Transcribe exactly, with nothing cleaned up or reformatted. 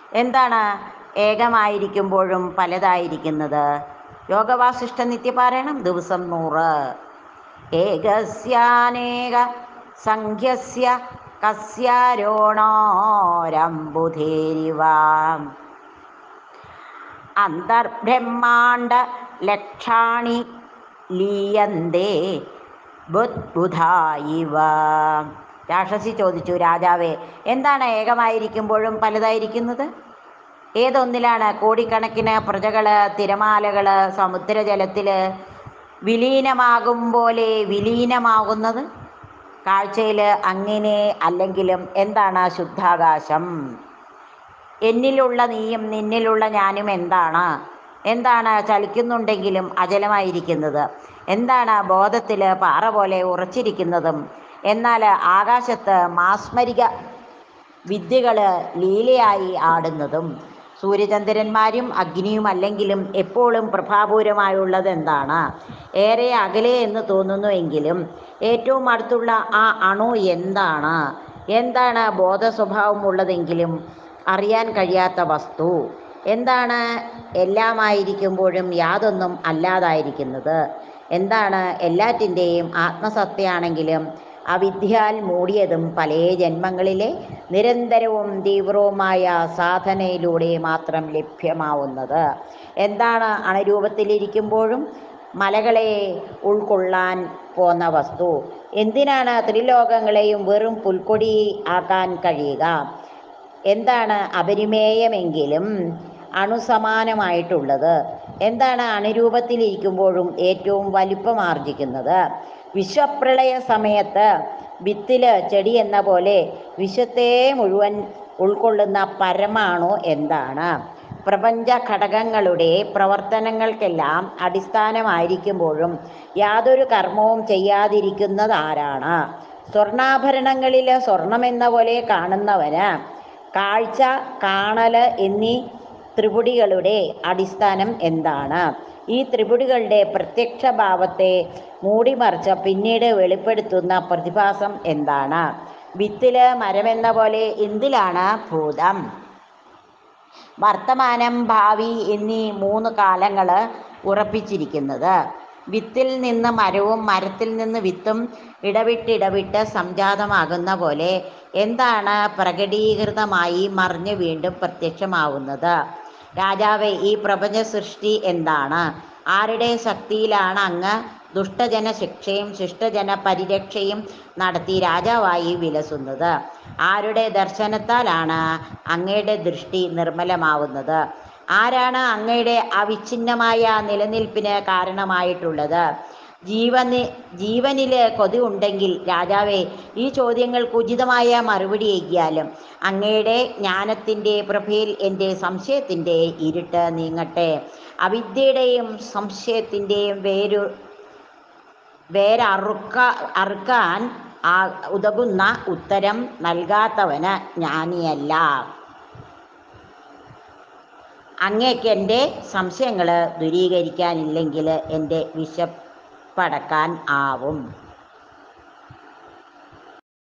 എന്താണ് ഏകമായിരിക്കുമ്പോഴും പലതായിരിക്കുന്നത്? യോഗവാസിഷ്ഠ നിത്യപാരായണം ദിവസം നൂറ്. ഏകസ്യാനേക സംഖ്യസ്യ കസ്യാരോണോരംബുധേരിവ അന്തർബ്രഹ്മാണ്ഡ ലക്ഷാണി ലീയന്തേ ബുദ്ബുധായിവ. രാക്ഷസി ചോദിച്ചു, രാജാവേ, എന്താണ് ഏകമായിരിക്കുമ്പോഴും പലതായിരിക്കുന്നത്? ഏതൊന്നിലാണ് കോടിക്കണക്കിന് പ്രജകൾ, തിരമാലകൾ സമുദ്രജലത്തിൽ വിലീനമാകും പോലെ വിലീനമാകുന്നത്? കാഴ്ചയിൽ അങ്ങനെ അല്ലെങ്കിലും എന്താണ് ശുദ്ധാകാശം? എന്നിലുള്ള നീയും നിന്നിലുള്ള ഞാനും എന്താണ്? എന്താണ് ചലിക്കുന്നുണ്ടെങ്കിലും അചലമായിരിക്കുന്നത്? എന്താണ് ബോധത്തിൽ പാറ പോലെ ഉറച്ചിരിക്കുന്നതും എന്നാൽ ആകാശത്ത് മാസ്മരിക വിദ്യകൾ ലീലയായി ആടുന്നതും? സൂര്യചന്ദ്രന്മാരും അഗ്നിയും അല്ലെങ്കിലും എപ്പോഴും പ്രഭാപൂരമായുള്ളത് എന്താണ്? ഏറെ അകലെ എന്ന് തോന്നുന്നുവെങ്കിലും ഏറ്റവും അടുത്തുള്ള ആ അണു എന്താണ്? എന്താണ് ബോധസ്വഭാവമുള്ളതെങ്കിലും അറിയാൻ കഴിയാത്ത വസ്തു? എന്താണ് എല്ലാമായിരിക്കുമ്പോഴും യാതൊന്നും അല്ലാതായിരിക്കുന്നത്? എന്താണ് എല്ലാറ്റിൻ്റെയും ആത്മസത്തയാണെങ്കിലും അവിദ്യയാൽ മൂടിയതും പല ജന്മങ്ങളിലെ നിരന്തരവും തീവ്രവുമായ സാധനയിലൂടെ മാത്രം ലഭ്യമാവുന്നത്? എന്താണ് അണുരൂപത്തിലിരിക്കുമ്പോഴും മലകളെ ഉൾക്കൊള്ളാൻ പോന്ന വസ്തു? എന്തിനാണ് ത്രിലോകങ്ങളെയും വെറും പുൽക്കൊടി ആക്കാൻ കഴിയുക? എന്താണ് അപരിമേയമെങ്കിലും അണുസമാനമായിട്ടുള്ളത്? എന്താണ് അണുരൂപത്തിലിരിക്കുമ്പോഴും ഏറ്റവും വലിപ്പമാർജിക്കുന്നത്? വിശ്വപ്രളയ സമയത്ത് വിത്തിൽ ചെടി എന്ന പോലെ വിശ്വത്തെ മുഴുവൻ ഉൾക്കൊള്ളുന്ന പരമാണു എന്താണ്? പ്രപഞ്ച ഘടകങ്ങളുടെ പ്രവർത്തനങ്ങൾക്കെല്ലാം അടിസ്ഥാനമായിരിക്കുമ്പോഴും യാതൊരു കർമ്മവും ചെയ്യാതിരിക്കുന്നതാരാണ്? സ്വർണ്ണാഭരണങ്ങളിൽ സ്വർണമെന്ന പോലെ കാണുന്നവന് കാഴ്ച, കാണൽ എന്നീ ത്രിപുടികളുടെ അടിസ്ഥാനം എന്താണ്? ഈ ത്രിപുടികളുടെ പ്രത്യക്ഷഭാവത്തെ മൂടിമറിച്ച് പിന്നീട് വെളിപ്പെടുത്തുന്ന പ്രതിഭാസം എന്താണ്? വിത്തിൽ മരമെന്ന പോലെ എന്തിലാണ് ഭൂതം, വർത്തമാനം, ഭാവി എന്നീ മൂന്ന് കാലങ്ങൾ ഉറപ്പിച്ചിരിക്കുന്നത്? വിത്തിൽ നിന്ന് മരവും മരത്തിൽ നിന്ന് വിത്തും ഇടവിട്ടിടവിട്ട് സംജാതമാകുന്ന പോലെ എന്താണ് പ്രകടീകൃതമായി മറിഞ്ഞ് വീണ്ടും പ്രത്യക്ഷമാവുന്നത്? രാജാവേ, ഈ പ്രപഞ്ച സൃഷ്ടി എന്താണ്? ആരുടെ ശക്തിയിലാണ് അങ്ങ് ദുഷ്ടജന ശിക്ഷയും ശിഷ്ടജന പരിരക്ഷയും നടത്തി രാജാവായി വിലസുന്നത്? ആരുടെ ദർശനത്താലാണ് അങ്ങയുടെ ദൃഷ്ടി നിർമ്മലമാവുന്നത്? ആരാണ് അങ്ങയുടെ അവിഛിന്നമായ നിലനിൽപ്പിന് കാരണമായിട്ടുള്ളത്? ജീവന് ജീവനിൽ കൊതി ഉണ്ടെങ്കിൽ രാജാവേ, ഈ ചോദ്യങ്ങൾക്ക് ഉചിതമായ മറുപടി ഏകിയാലും അങ്ങയുടെ ജ്ഞാനത്തിൻ്റെ പ്രഭയിൽ എൻ്റെ സംശയത്തിൻ്റെ ഇരുട്ട് നീങ്ങട്ടെ. അവിദ്യയുടെയും സംശയത്തിൻ്റെയും വേരു വേരറുക്ക അറുക്കാൻ ആ ഉതകുന്ന ഉത്തരം നൽകാത്തവന് ജ്ഞാനിയല്ല. അങ്ങേക്ക് എൻ്റെ സംശയങ്ങൾ ദൂരീകരിക്കാനില്ലെങ്കിൽ എൻ്റെ വിശപ്പടക്കാൻ ആവും.